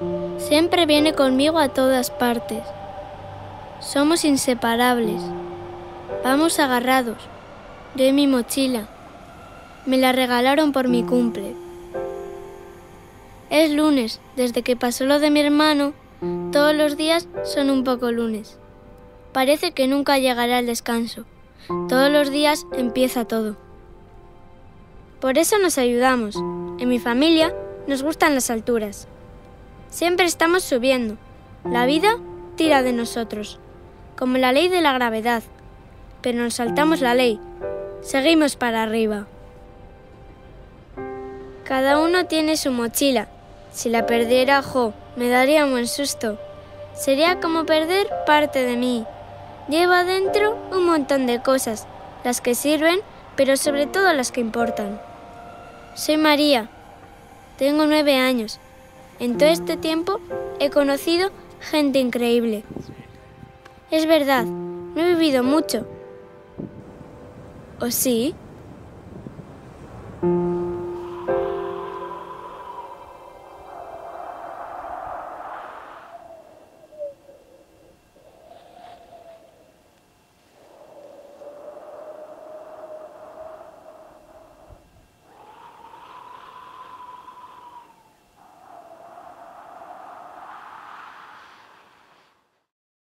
Siempre viene conmigo a todas partes. Somos inseparables. Vamos agarrados. Yo y mi mochila. Me la regalaron por mi cumple. Es lunes, desde que pasó lo de mi hermano, todos los días son un poco lunes. Parece que nunca llegará el descanso. Todos los días empieza todo. Por eso nos ayudamos. En mi familia nos gustan las alturas. Siempre estamos subiendo. La vida tira de nosotros, como la ley de la gravedad. Pero nos saltamos la ley. Seguimos para arriba. Cada uno tiene su mochila. Si la perdiera, me daría un buen susto. Sería como perder parte de mí. Lleva dentro un montón de cosas, las que sirven, pero sobre todo las que importan. Soy María. Tengo 9 años. En todo este tiempo he conocido gente increíble. Es verdad, no he vivido mucho. ¿O sí?